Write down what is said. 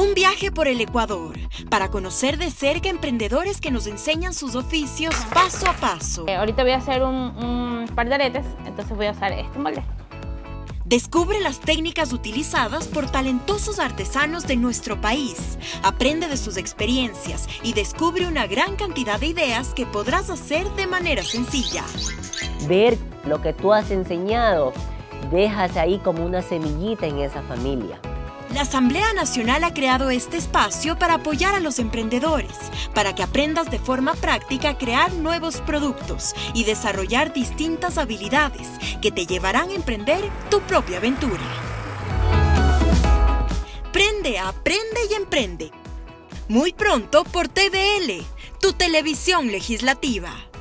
Un viaje por el Ecuador para conocer de cerca emprendedores que nos enseñan sus oficios paso a paso. Ahorita voy a hacer un par de aretes, entonces voy a usar este molde. Descubre las técnicas utilizadas por talentosos artesanos de nuestro país. Aprende de sus experiencias y descubre una gran cantidad de ideas que podrás hacer de manera sencilla. Ver lo que tú has enseñado, dejas ahí como una semillita en esa familia. La Asamblea Nacional ha creado este espacio para apoyar a los emprendedores, para que aprendas de forma práctica a crear nuevos productos y desarrollar distintas habilidades que te llevarán a emprender tu propia aventura. Prende, aprende y emprende. Muy pronto por TVL, tu televisión legislativa.